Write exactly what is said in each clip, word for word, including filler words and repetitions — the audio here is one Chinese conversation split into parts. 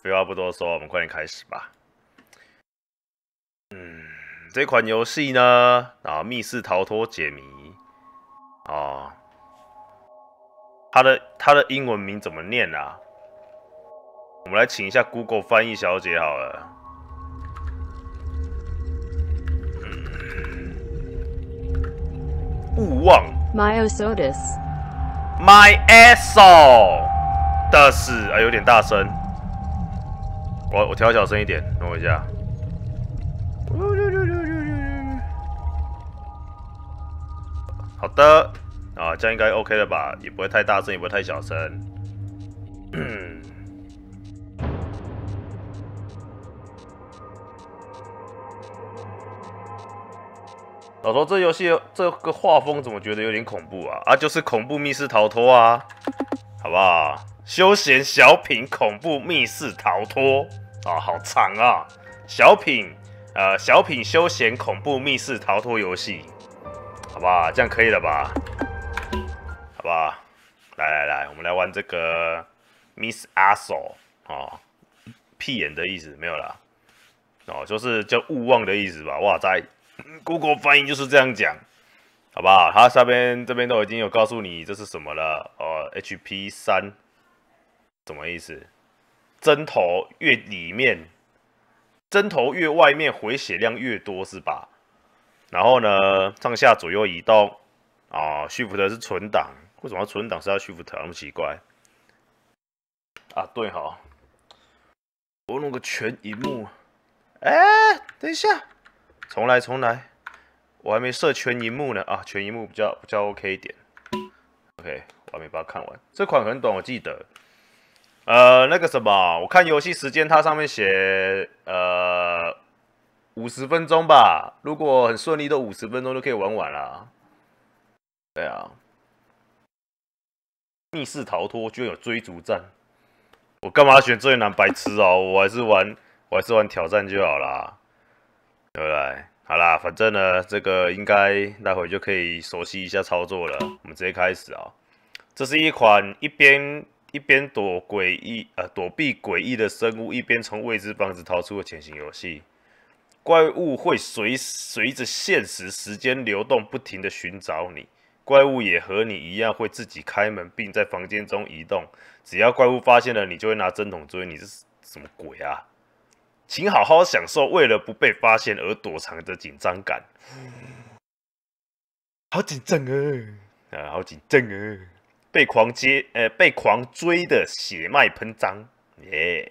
废话不多说，我们快点开始吧。嗯，这款游戏呢，啊，密室逃脱解谜，哦，它的它的英文名怎么念啊？我们来请一下 Google 翻译小姐好了。嗯，勿忘 Myosotis My asshole 的是啊，有点大声。我我调小声一点，等我一下。好的，啊，这样应该 OK 了吧？也不会太大声，也不会太小声。嗯。老头，这游戏这个画风怎么觉得有点恐怖啊？啊，就是恐怖密室逃脱啊，好不好？休闲小品恐怖密室逃脱啊，好长啊！小品，呃，小品休闲恐怖密室逃脱游戏，好吧，这样可以了吧？好吧，来来来，我们来玩这个 Miss Asshole 哦，屁眼的意思没有啦，哦，就是叫勿忘的意思吧？哇塞 ，Google 翻译就是这样讲，好不好？它上边这边都已经有告诉你这是什么了，哦 ，H P 三。什么意思？针头越里面，针头越外面回血量越多是吧？然后呢，上下左右移动啊 ，Shift 是存档，为什么要存档是要 Shift 那么奇怪？啊，对哈，我弄个全荧幕，哎、欸，等一下，重来重来，我还没设全荧幕呢啊，全荧幕比较比较 OK 一点。OK， 我还没把它看完，这款很短，我记得。呃，那个什么，我看游戏时间，它上面写呃五十分钟吧。如果很顺利，都五十分钟就可以玩完啦。对啊，密室逃脱居然有追逐战，我干嘛选最难？白痴哦！我还是玩，我还是玩挑战就好啦，对不对？好啦，反正呢，这个应该待会就可以熟悉一下操作了。我们直接开始啊！这是一款一边。一边躲诡异呃躲避诡异的生物，一边从未知房子逃出的潜行游戏。怪物会随随着现实时间流动，不停的寻找你。怪物也和你一样，会自己开门，并在房间中移动。只要怪物发现了你，就会拿针筒追你。这是什么鬼啊？请好好享受为了不被发现而躲藏的紧张感。好紧张啊！啊，好紧张啊！被狂接，呃，被狂追的血脉喷张，耶、yeah ！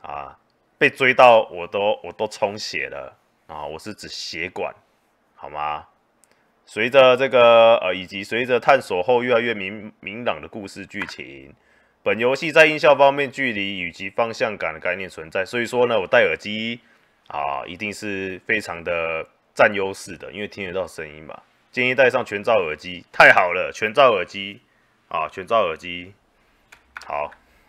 啊，被追到我都我都充血了啊！我是指血管，好吗？随着这个呃，以及随着探索后越来越明明朗的故事剧情，本游戏在音效方面距离以及方向感的概念存在，所以说呢，我戴耳机啊，一定是非常的占优势的，因为听得到声音嘛。建议戴上全罩耳机，太好了，全罩耳机。啊，全罩耳机，好，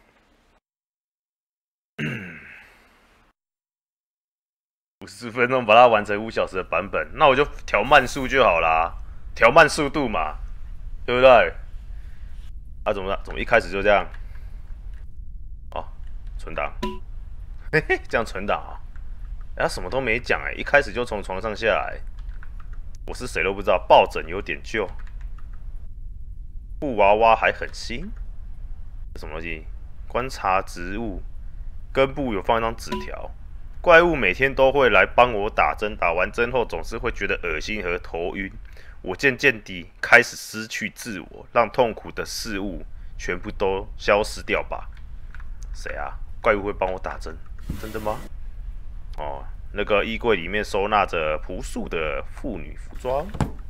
五十分钟把它完成五小时的版本，那我就调慢速就好啦，调慢速度嘛，对不对？啊，怎么了？怎么一开始就这样？哦，存档，嘿嘿，这样存档啊？他什么都没讲哎，一开始就从床上下来，我是谁都不知道，抱枕有点旧。布娃娃还很新，什么东西？观察植物，根部有放一张纸条。怪物每天都会来帮我打针，打完针后总是会觉得恶心和头晕。我渐渐地开始失去自我，让痛苦的事物全部都消失掉吧。谁啊？怪物会帮我打针？真的吗？哦，那个衣柜里面收纳着朴素的妇女服装。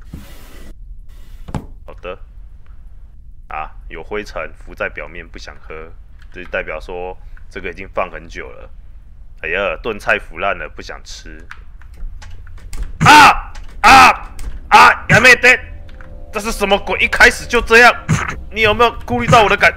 好的。啊，有灰尘浮在表面，不想喝，这代表说这个已经放很久了。哎呀，炖菜腐烂了，不想吃。啊啊啊！亚美得，这是什么鬼？一开始就这样，你有没有顾虑到我的感？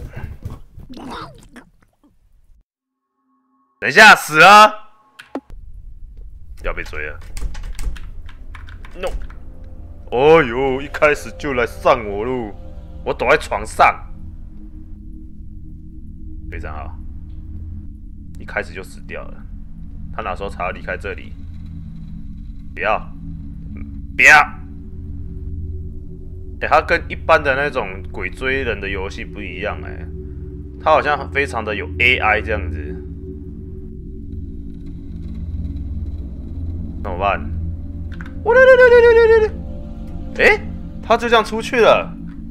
等一下，死了，要被追了。No！ 哦呦，一开始就来上我喽！我躲在床上，非常好。 一开始就死掉了。他哪时候才要离开这里？不要，不要！哎、欸，他跟一般的那种鬼追人的游戏不一样哎、欸，他好像非常的有 A I 这样子。怎么办？我来来来来来来来！哎，他就这样出去了。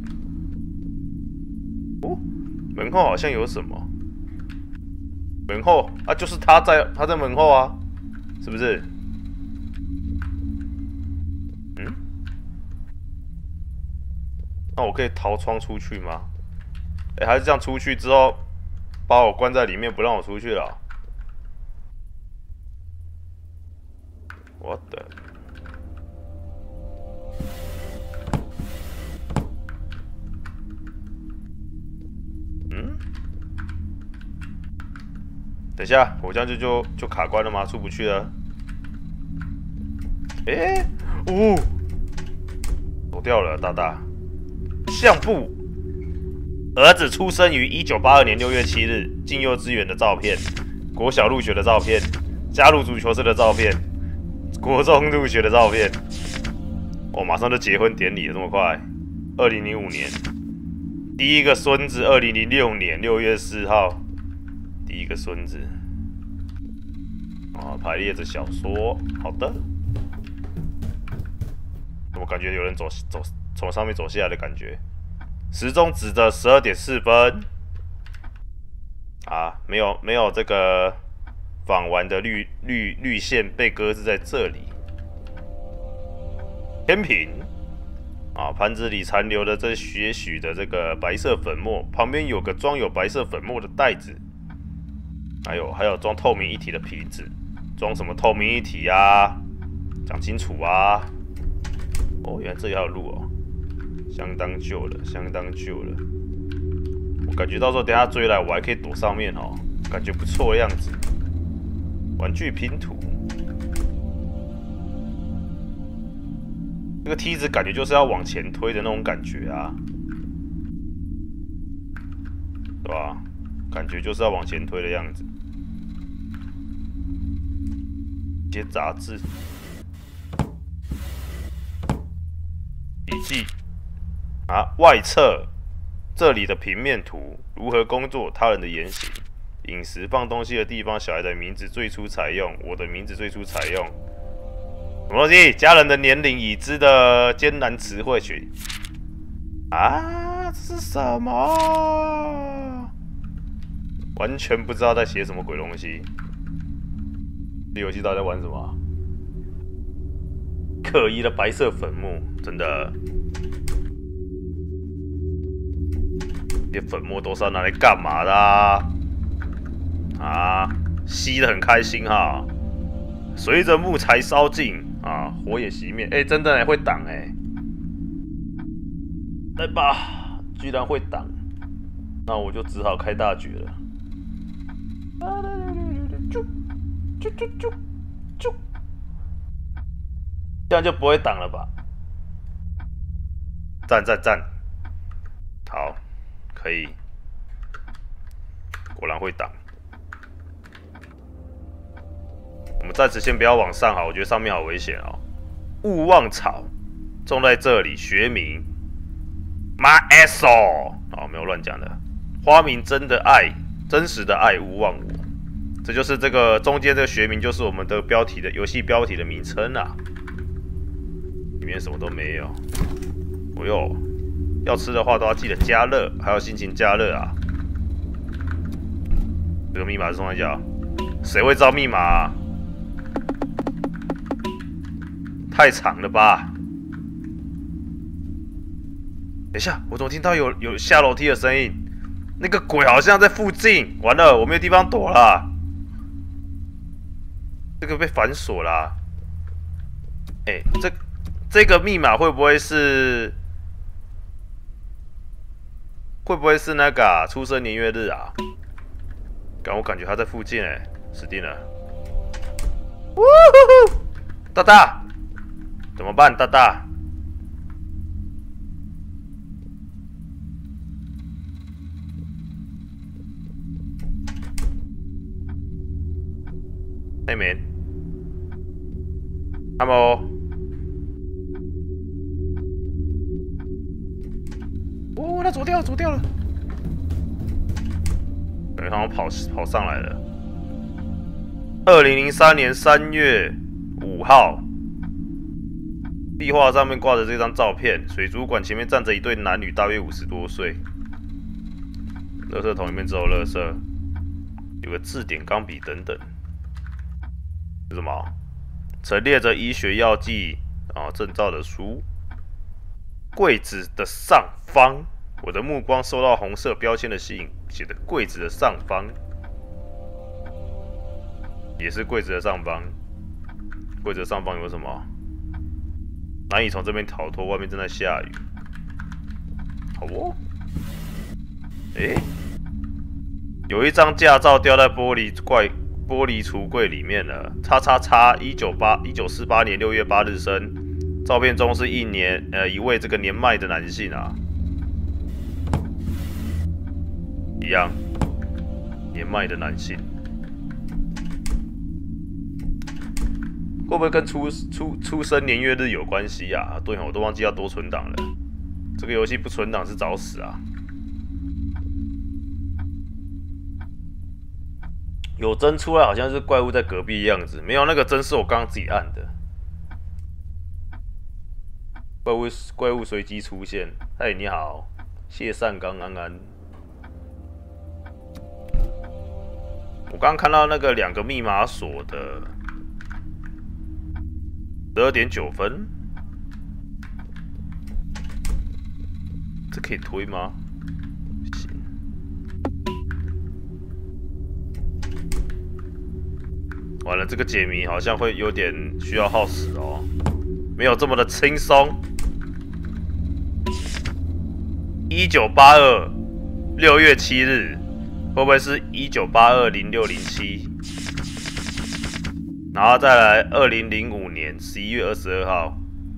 哦，门后好像有什么。门后啊，就是他在他在门后啊，是不是？嗯？那我可以逃窗出去吗？哎，还是这样出去之后，把我关在里面，不让我出去了？我的。嗯？等一下，我这样就就就卡关了吗？出不去了？哎，哦，走掉了，大大。相簿，儿子出生于一九八二年六月七日，进幼稚园的照片，国小入学的照片，加入足球社的照片，国中入学的照片。哦，马上就结婚典礼了，这么快？二零零五年，第一个孙子，二零零六年六月四号，第一个孙子。啊，排列着小说，好的。我感觉有人走走从上面走下来的感觉。时钟指着十二点四分。啊，没有没有这个访完的绿绿绿线被搁置在这里。天平。啊，盘子里残留的这些许的这个白色粉末，旁边有个装有白色粉末的袋子，还有还有装透明一体的瓶子，装什么透明一体啊？讲清楚啊！哦，原来这里还有路哦，相当旧了，相当旧了。我感觉到时候等下追来，我还可以躲上面哦，感觉不错的样子。玩具拼图。这个梯子感觉就是要往前推的那种感觉啊，对吧？感觉就是要往前推的样子。一些杂志、笔记啊，外侧这里的平面图，如何工作，他人的言行，饮食放东西的地方，小孩的名字最初采用，我的名字最初采用。什么东西？家人的年龄，已知的艰难词汇群。啊，这是什么？完全不知道在写什么鬼东西。这游戏到底在玩什么？可疑的白色粉末，真的。这粉末都是要拿来干嘛的啊？啊，吸得很开心哈。随着木材烧尽。啊，火也熄灭，哎、欸，真的哎，会挡哎，来吧，居然会挡，那我就只好开大绝了。啾啾啾啾啾，这样就不会挡了吧？赞赞赞，好，可以，果然会挡。我们暂时先不要往上好，我觉得上面好危险哦。勿忘草种在这里，学名马 S O 哦，没有乱讲的。花名真的爱，真实的爱，勿忘我。这就是这个中间这个学名，就是我们的标题的游戏标题的名称啊。里面什么都没有。哦哟，要吃的话都要记得加热，还有心情加热啊。这个密码是从哪讲？谁会知道密码啊？太长了吧！等一下，我怎么听到有有下楼梯的声音？那个鬼好像在附近。完了，我没有地方躲了。这个被反锁啦。哎、欸，这这个密码会不会是？会不会是那个、啊、出生年月日啊？感我感觉他在附近哎、欸，死定了！呜呼呼，大大。怎么办，大大？ 那边，那么，哦，他走掉了，走掉了。感觉好像跑跑上来了。二零零三年三月五号，壁画上面挂着这张照片，水族馆前面站着一对男女，大约五十多岁。垃圾桶里面只有垃圾，有个字典、钢笔等等。是什么？陈列着医学药剂啊证照的书。柜子的上方，我的目光受到红色标签的吸引，写的柜子的上方，也是柜子的上方。柜子的上方有什么？难以从这边逃脱，外面正在下雨。好哦。诶，有一张驾照掉在玻璃柜玻璃橱柜里面了。叉叉叉，一九八一九四八年六月八日生。照片中是一年呃一位这个年迈的男性啊，一样年迈的男性，会不会跟出出出生年月日有关系啊？对，我都忘记要多存档了。这个游戏不存档是找死啊！有针出来，好像是怪物在隔壁的样子。没有，那个针是我刚刚自己按的。怪物怪物随机出现。嗨，你好，谢善刚安安。我刚刚看到那个两个密码锁的十二点九分，这可以推吗？行。完了，这个解谜好像会有点需要耗时哦，没有这么的轻松。一九八二六月七日，会不会是一九八二零六零七？然后再来二零零五年十一月二十二号。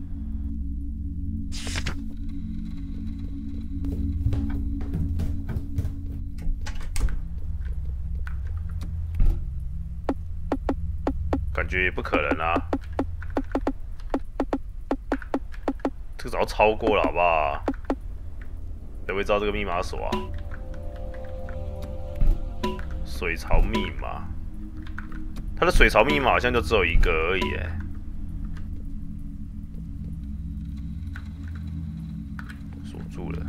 感觉也不可能啊，这个早就超过了，好不好？谁会知道这个密码锁啊？水槽密码，它的水槽密码好像就只有一个而已，哎。锁住了。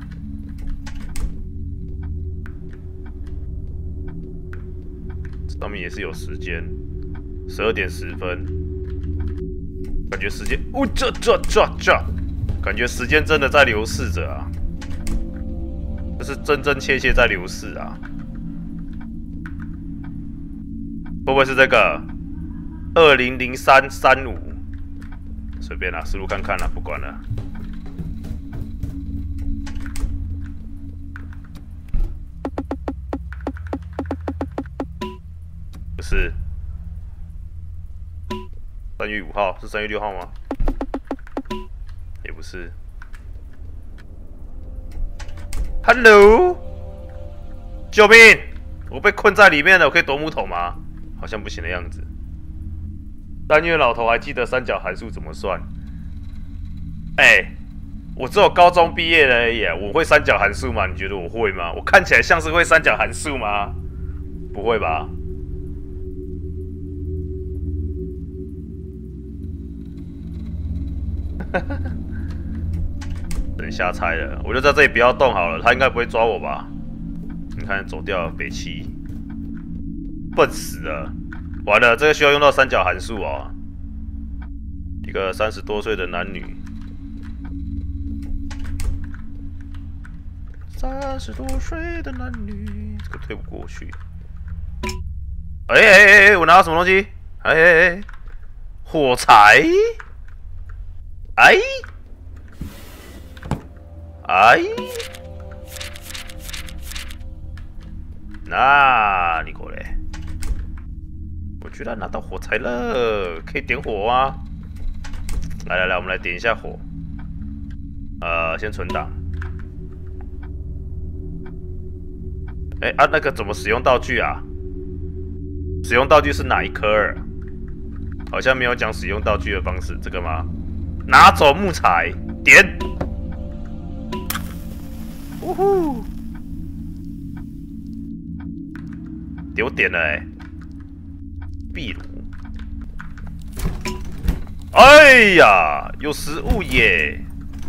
上面也是有时间，十二点十分。感觉时间，哦，这这这这，感觉时间真的在流逝着啊！这是真真切切在流逝啊！会不会是这个二零零三三五？随便啦，试录看看啦，不管了。不是，三月五号是三月六号吗？也不是。Hello， 救命！我被困在里面了，我可以夺木桶吗？好像不行的样子。三月老头还记得三角函数怎么算？哎、欸，我只有高中毕业了而已，我会三角函数吗？你觉得我会吗？我看起来像是会三角函数吗？不会吧？等下猜了，我就在这里不要动好了，他应该不会抓我吧？你看走掉了，北七，笨死了！完了，这个需要用到三角函数哦。一个三十多岁的男女，三十多岁的男女，这个推不过去。哎哎哎哎，我拿到什么东西？哎哎哎，火柴！哎！哎，那你过来！我居然拿到火柴了，可以点火吗？来来来，我们来点一下火。呃，先存档。哎啊，那个怎么使用道具啊？使用道具是哪一颗？ 好像没有讲使用道具的方式，这个吗？拿走木材，点。呜呼！丢点了哎、欸，壁炉。哎呀，有食物耶！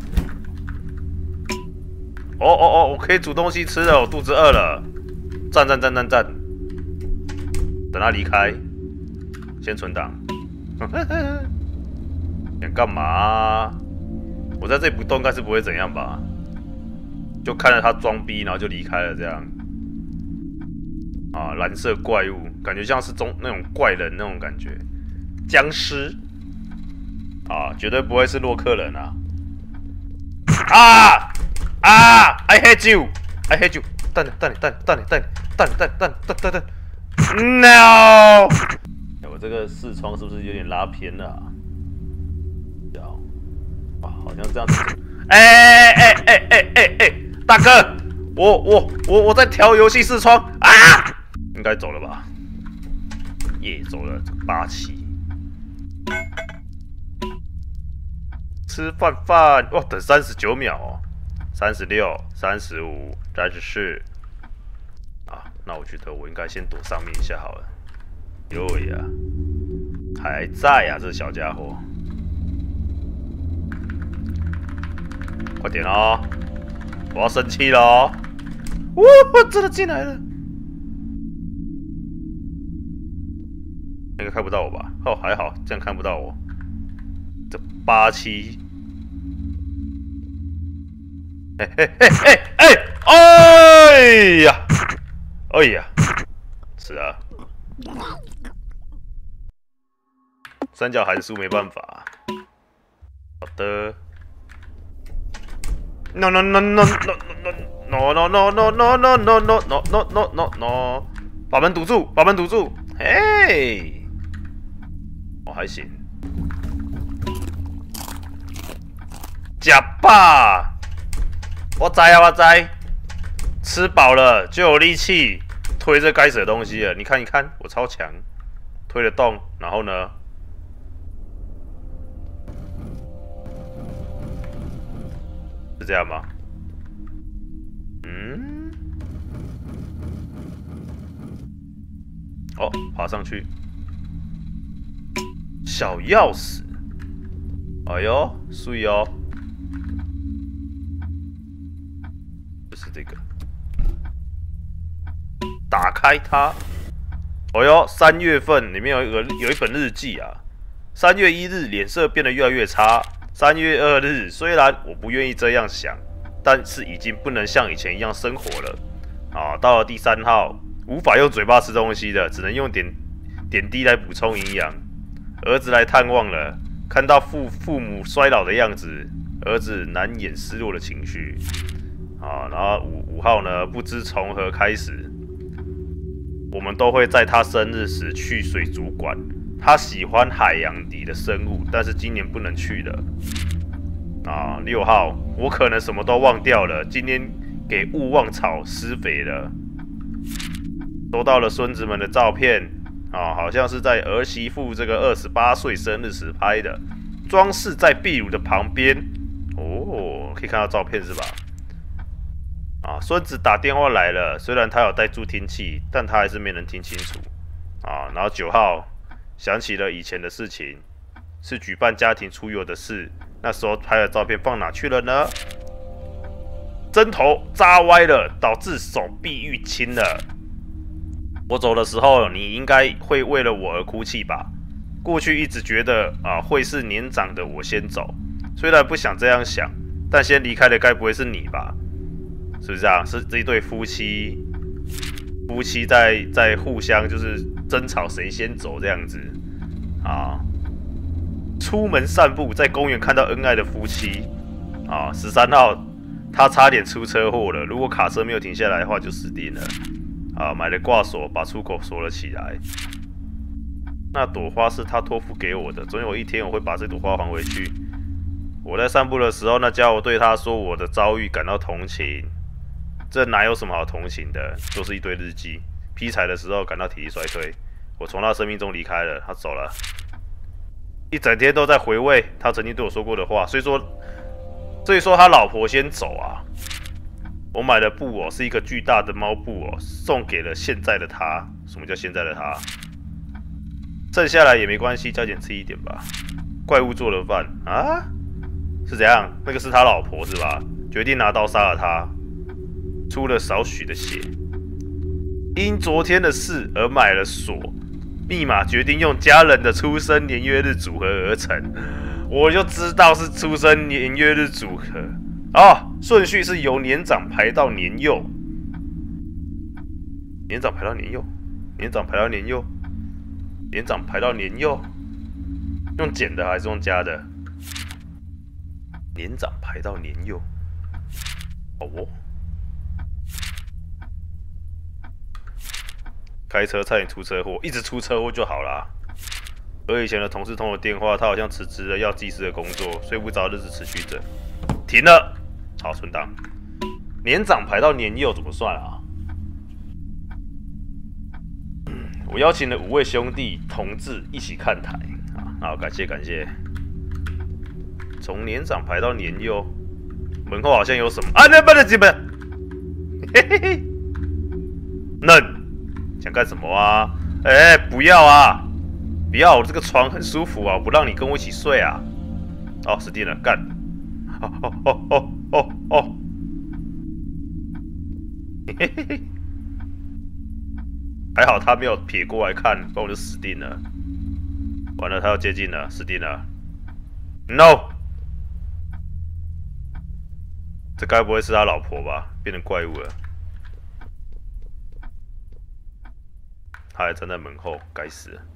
哦哦哦，我可以煮东西吃了，我肚子饿了。赞赞赞赞赞！等他离开，先存档。想干嘛、啊？我在这里不动，应该是不会怎样吧？就看着他装逼，然后就离开了，这样。啊，蓝色怪物，感觉像是中那种怪人那种感觉，僵尸。啊，绝对不会是洛克人啊！啊啊 ！I hate you! I hate you! 蛋蛋蛋蛋蛋蛋蛋蛋蛋蛋蛋 ！No！ 我这个视窗是不是有点拉偏了、啊？啊，好像这样子。哎哎哎哎哎哎，大哥，我我我我在调游戏视窗啊！应该走了吧？耶，走了，霸气。吃饭饭，哇，等三十九秒哦，三十六、三十五、三十四。啊，那我觉得我应该先躲上面一下好了。哟呀，还在呀、啊，这小家伙。快点哦！我要生气了哦！哇，真的进来了！应该看不到我吧？哦，还好，这样看不到我。这八七，哎哎哎哎哎！哎呀！哎呀！是啊，三角函数没办法。好的。No no no no no no no no no no no no no no no no no no！ 把门堵住，把门堵住！嘿，我还行。假吧！我知啊，我知。吃饱了就有力气推这该死的东西了。你看，你看，我超强，推得动。然后呢？是这样吗？嗯。哦，爬上去。小钥匙。哎呦，碎哦。就是这个。打开它。哎呦，三月份里面有一个有一本日记啊。三月一日，脸色变得越来越差。三月二日，虽然我不愿意这样想，但是已经不能像以前一样生活了。啊，到了第三号，无法用嘴巴吃东西的，只能用点点滴来补充营养。儿子来探望了，看到父父母衰老的样子，儿子难掩失落的情绪。啊，然后五五号呢，不知从何开始，我们都会在他生日时去水族馆。他喜欢海洋里的生物，但是今年不能去了。啊，六号，我可能什么都忘掉了。今天给勿忘草施肥了。收到了孙子们的照片，啊，好像是在儿媳妇这个二十八岁生日时拍的，装饰在壁炉的旁边。哦，可以看到照片是吧？啊，孙子打电话来了，虽然他有带助听器，但他还是没能听清楚。啊，然后九号。想起了以前的事情，是举办家庭出游的事。那时候拍的照片放哪去了呢？针头扎歪了，导致手臂淤青了。我走的时候，你应该会为了我而哭泣吧？过去一直觉得啊，会是年长的我先走，虽然不想这样想，但先离开的该不会是你吧？是不是啊？是这一对夫妻，夫妻在在互相就是争吵谁先走这样子啊。出门散步，在公园看到恩爱的夫妻啊。十三号，他差点出车祸了，如果卡车没有停下来的话，就死定了啊。买了挂锁，把出口锁了起来。那朵花是他托付给我的，总有一天我会把这朵花还回去。我在散步的时候，那家伙对他说我的遭遇感到同情，这哪有什么好同情的？就是一堆日记。劈柴的时候感到体力衰退，我从他生命中离开了，他走了。 一整天都在回味他曾经对我说过的话，所以说，所以说他老婆先走啊。我买的布偶是一个巨大的猫布偶，送给了现在的他。什么叫现在的他？剩下来也没关系，加减吃一点吧。怪物做的饭啊？是怎样？那个是他老婆是吧？决定拿刀杀了他，出了少许的血。因昨天的事而买了锁，密码决定用家人的出生年月日组合而成。我就知道是出生年月日组合哦，顺序是由年长排到年幼，年长排到年幼，年长排到年幼，年长排到年幼，用减的还是用加的？年长排到年幼，好哦。开车差点出车祸，一直出车祸就好啦。和以前的同事通了电话，他好像辞职了要技师的工作，睡不着日子持续着。停了，好存档。年长排到年幼怎么算啊？我邀请了五位兄弟同志一起看台啊，好感谢感谢。从年长排到年幼，门后好像有什么啊？那不能基本，嘿嘿嘿，嫩。想干什么啊？哎、欸，不要啊！不要，我这个床很舒服啊，我不让你跟我一起睡啊！哦，死定了，干！哦哦哦哦哦哦！嘿嘿嘿，还好他没有撇过来看，不然我就死定了。完了，他要接近了，死定了 ！No！ 这该不会是他老婆吧？变成怪物了。他还站在门后，该死了！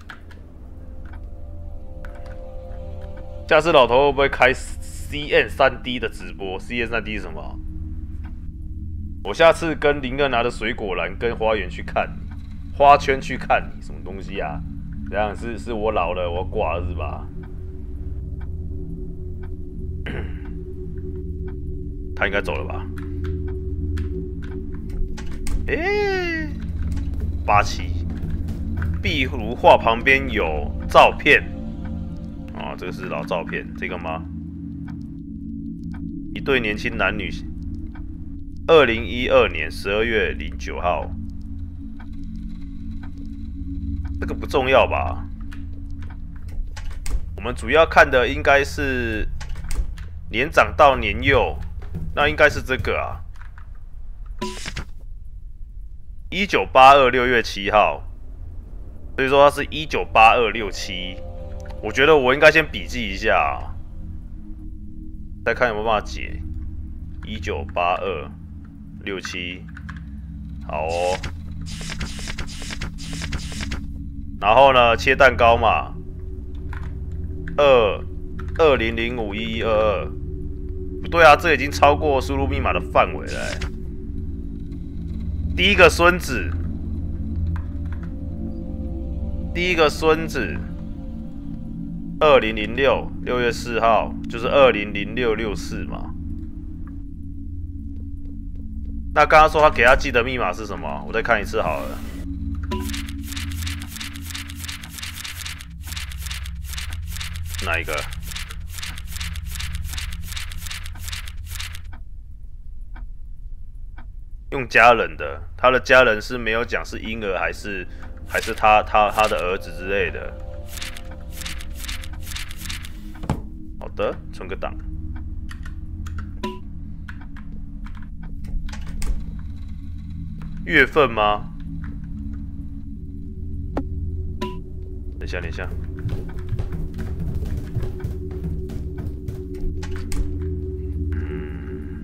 下次老头会不会开 C N 三 D 的直播 ？C N 三 D 是什么？我下次跟林哥拿着水果篮跟花园去看你，花圈去看你，什么东西啊？这样是是我老了，我挂了是吧？他应该走了吧？诶、欸，八七，壁炉画旁边有照片。哦，这个是老照片，这个吗？一对年轻男女，二零一二年十二月零九号。这个不重要吧？我们主要看的应该是年长到年幼，那应该是这个啊。一九八二六月七号，所以说它是一九八二六七。我觉得我应该先笔记一下、啊，再看有没有办法解。一九八二六七，好哦。然后呢，切蛋糕嘛，二二零零五一一二二，不对啊，这已经超过输入密码的范围了、欸。第一个孙子，第一个孙子。二零零六六月四号，就是二零零六六四嘛。那刚刚说他给他记的密码是什么？我再看一次好了。哪一个？用家人的，他的家人是没有讲是婴儿还是还是他他他的儿子之类的。好的，存个档。月份吗？等一下，等一下。嗯，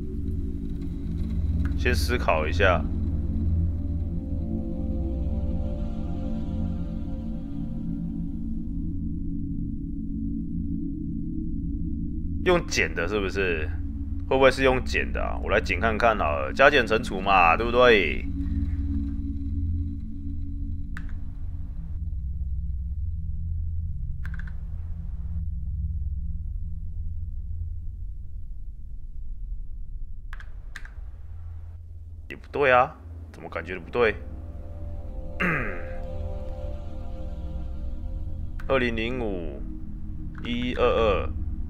先思考一下。用减的是不是？会不会是用减的啊？我来减看看好了，加减乘除嘛，对不对？也不对啊，怎么感觉不对？ 二零零五一一二二，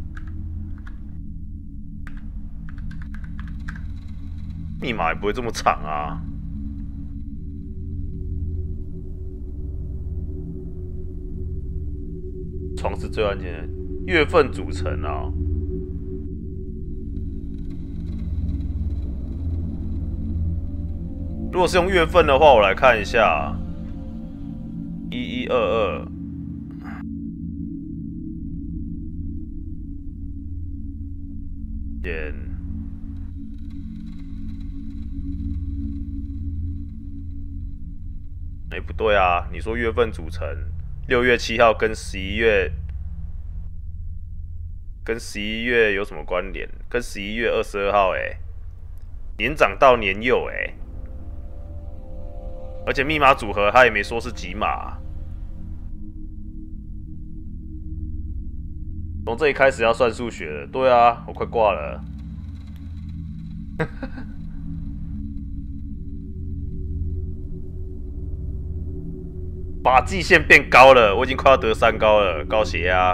密码也不会这么长啊。床是最关键的，月份组成啊。如果是用月份的话，我来看一下，一一二二，点，哎，不对啊，你说月份组成，六月七号跟十一月，跟十一月有什么关联？跟十一月二十二号，哎，年长到年幼，哎。而且密码组合他也没说是几码，从这里开始要算数学了。对啊，我快挂了。把季线变高了，我已经快要得三高了，高血压。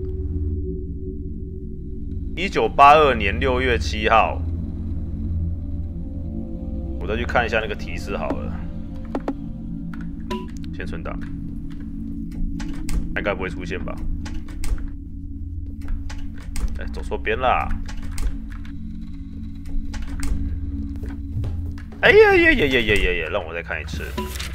一九八二年六月七号，我再去看一下那个提示好了。先存档，应该不会出现吧？哎，走错边啦！哎呀呀呀呀呀呀呀！让我再看一次。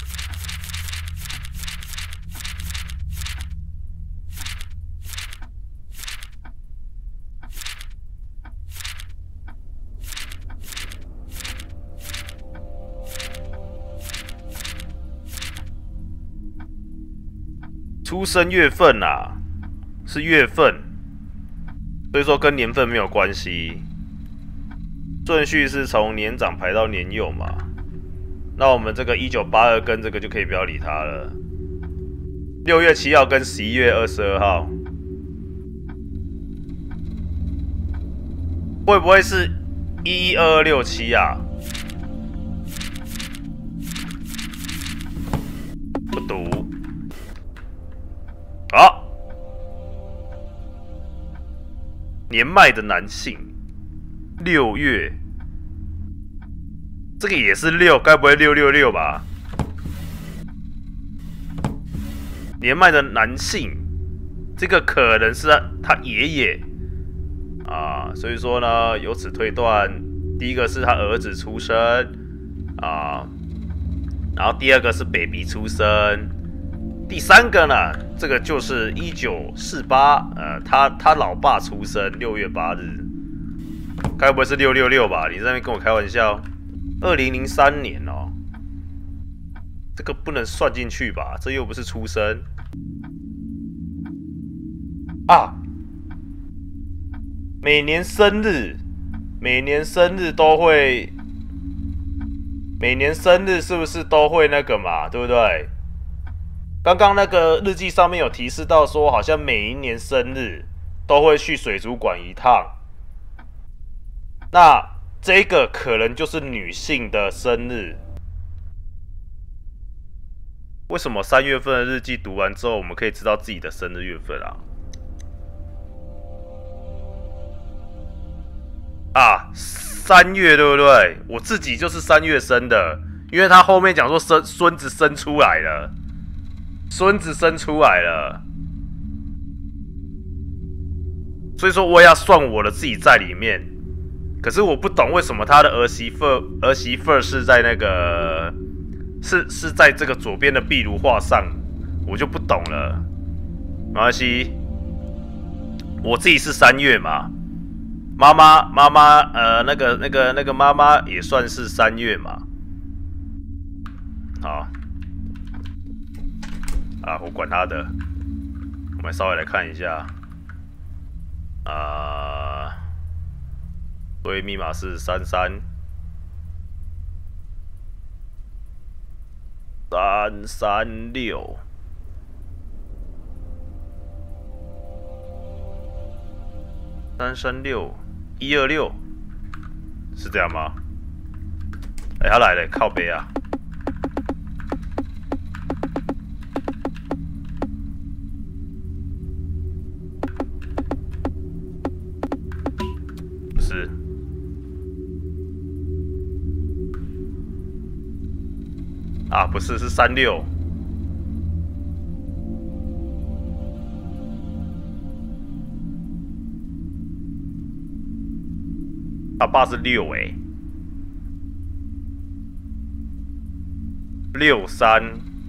出生月份啊，是月份，所以说跟年份没有关系。顺序是从年长排到年幼嘛。那我们这个一九八二跟这个就可以不要理它了。六月七号跟十一月二十二号，会不会是一一二二六七啊？不读。好，年迈的男性，六月，这个也是六，该不会六六六吧？年迈的男性，这个可能是他爷爷啊，所以说呢，由此推断，第一个是他儿子出生啊，然后第二个是 baby 出生。第三个呢，这个就是一九四八，呃，他他老爸出生六月八日，该不会是六六六吧？你在那边跟我开玩笑？二零零三年哦，这个不能算进去吧？这又不是出生啊！每年生日，每年生日都会，每年生日是不是都会那个嘛？对不对？刚刚那个日记上面有提示到说，好像每一年生日都会去水族馆一趟。那这个可能就是女性的生日。为什么三月份的日记读完之后，我们可以知道自己的生日月份啊？啊，三月对不对？我自己就是三月生的，因为他后面讲说生孙子生出来了。孙子生出来了，所以说我也要算我的自己在里面。可是我不懂为什么他的儿媳妇儿媳妇是在那个是是在这个左边的壁炉画上，我就不懂了。没关系，我自己是三月嘛，妈妈妈妈呃那个那个那个妈妈也算是三月嘛。好。啊，我管他的，我们稍微来看一下，啊，所以密码是三三三三六，三三六一二六，是这样吗？哎、欸，他来了，靠北啊！ 不是，是三六。他爸是六哎、欸，六三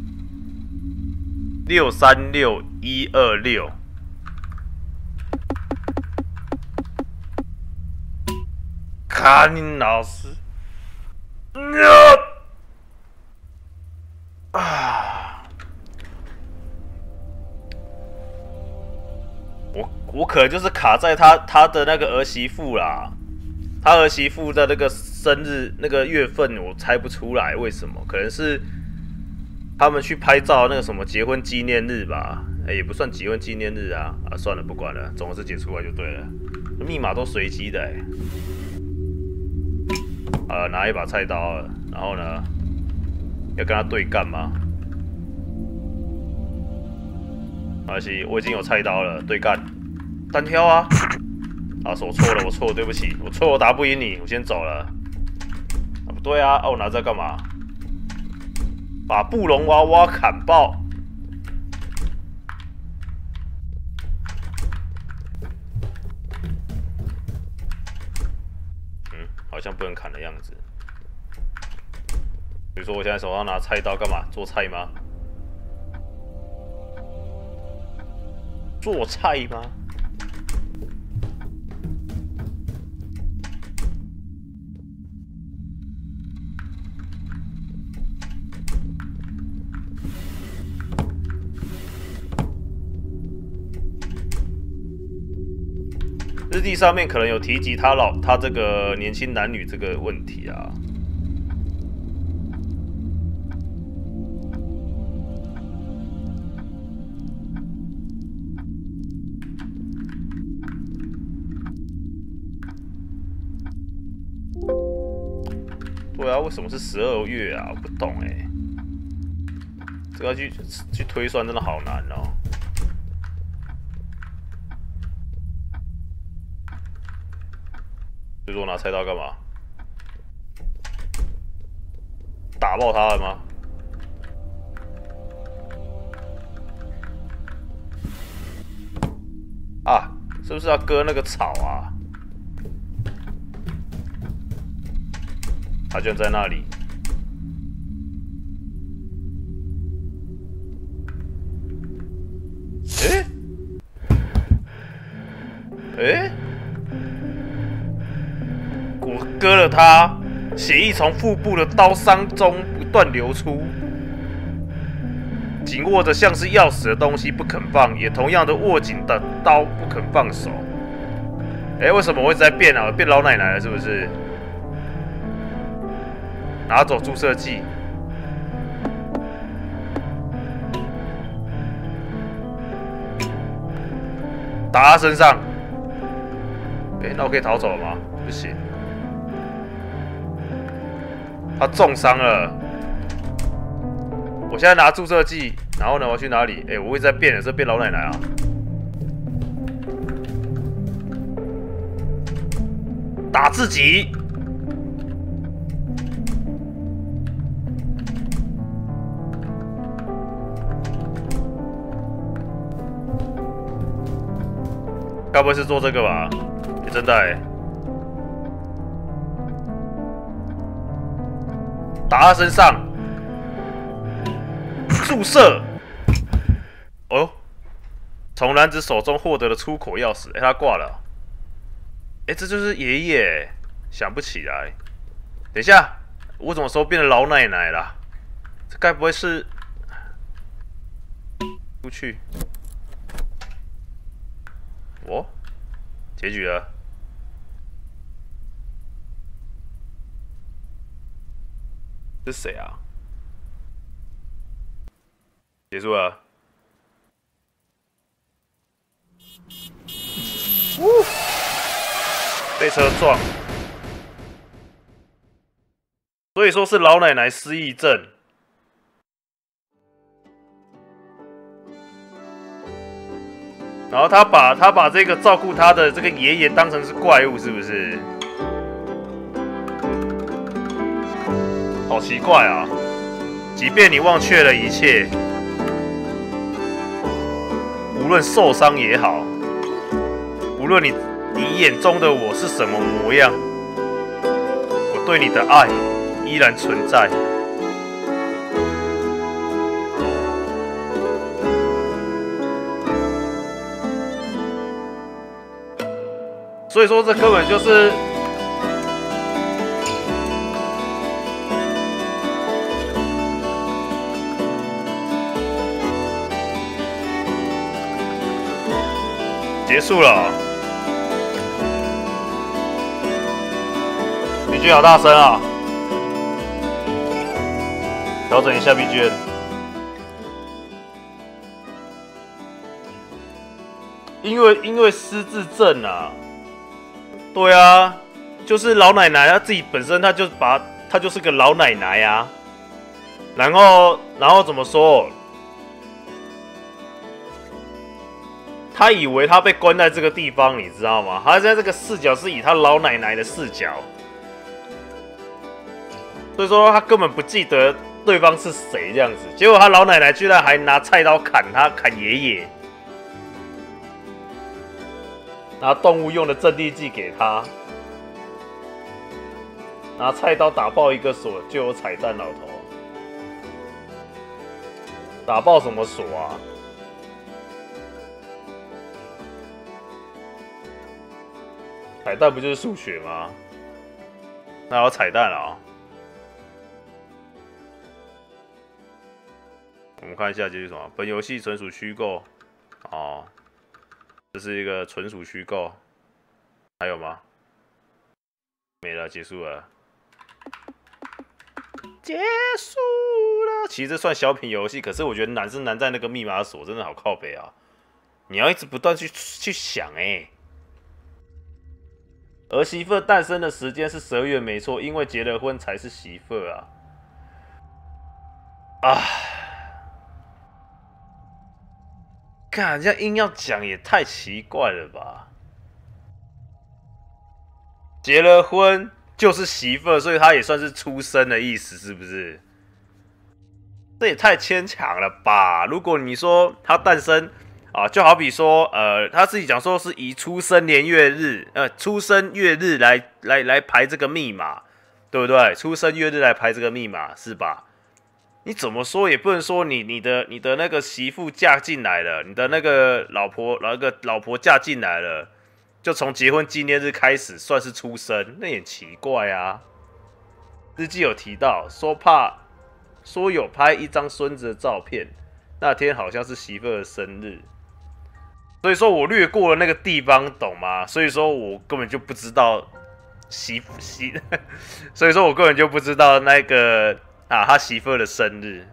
六三六一二六。卡尼老师，啊！我我可能就是卡在他他的那个儿媳妇啦，他儿媳妇的那个生日那个月份我猜不出来为什么，可能是他们去拍照那个什么结婚纪念日吧？哎、欸，也不算结婚纪念日啊啊，算了不管了，总是解出来就对了，密码都随机的哎、欸。呃，拿一把菜刀了，然后呢，要跟他对干吗？没关系，我已经有菜刀了，对干，单挑啊！啊，我错了，我错了，对不起，我错，我打不赢你，我先走了。啊，不对啊，啊，我拿这干嘛？把布隆娃娃砍爆！嗯，好像不能砍的样子。比如说，我现在手上拿菜刀干嘛？做菜吗？做菜吗？日历上面可能有提及他老他这个年轻男女这个问题啊。对啊，为什么是十二月啊？我不懂哎、欸，这个要去去推算真的好难哦。所以说我拿菜刀干嘛？打爆他了吗？啊，是不是要割那个草啊？他居然在那里！诶、欸，诶、欸，我割了他，血液从腹部的刀伤中不断流出，紧握着像是钥匙的东西不肯放，也同样的握紧的刀不肯放手。诶、欸，为什么我一直在变啊？变老奶奶了是不是？拿走注射剂，打他身上。哎、欸，那我可以逃走了吗？不行，他重伤了。我现在拿注射剂，然后呢，我要去哪里？哎、欸，我一直在变的，这变老奶奶啊！打自己。该不会是做这个吧？欸、真的哎、欸，打他身上，注射。哦，从男子手中获得了出口钥匙。哎、欸，他挂了。哎、欸，这就是爷爷，想不起来。等一下，我怎么时候变成老奶奶了？这该不会是……出去。哦，结局了。这是谁啊？结束了。呜，被车撞，所以说是老奶奶失忆症。然后他把他把这个照顾他的这个爷爷当成是怪物，是不是？好奇怪啊！ 即便你忘却了一切，无论受伤也好，无论你你眼中的我是什么模样，我对你的爱依然存在。所以说，这根本就是结束了。B G M 好大声啊！调整一下 B G M。因为因为失智症啊。对啊，就是老奶奶，她自己本身，她就把她就是个老奶奶啊。然后，然后怎么说？她以为她被关在这个地方，你知道吗？她在这个视角是以她老奶奶的视角，所以说她根本不记得对方是谁这样子。结果她老奶奶居然还拿菜刀砍她，砍爷爷。拿动物用的镇定剂给他，拿菜刀打爆一个锁就有彩蛋，老头。打爆什么锁啊？彩蛋不就是数学吗？那有彩蛋了啊！我们看一下这是什么？本游戏纯属虚构。哦。这是一个纯属虚构，还有吗？没了，结束了，结束了。其实这算小品游戏，可是我觉得难是难在那个密码锁真的好靠北啊！你要一直不断去去想哎、欸。儿媳妇诞生的时间是十二月没错，因为结了婚才是媳妇啊。啊！看，这样硬要讲也太奇怪了吧？结了婚就是媳妇，所以她也算是出生的意思，是不是？这也太牵强了吧？如果你说她诞生啊，就好比说，呃，她自己讲说是以出生年月日，呃，出生月日来来来排这个密码，对不对？出生月日来排这个密码，是吧？你怎么说也不能说你你的你的那个媳妇嫁进来了，你的那个老婆那个老婆嫁进来了，就从结婚纪念日开始算是出生，那也奇怪啊。日记有提到说怕说有拍一张孙子的照片，那天好像是媳妇的生日，所以说我略过了那个地方，懂吗？所以说我根本就不知道媳妇媳，所以说我根本就不知道那个。啊，他媳妇的生日，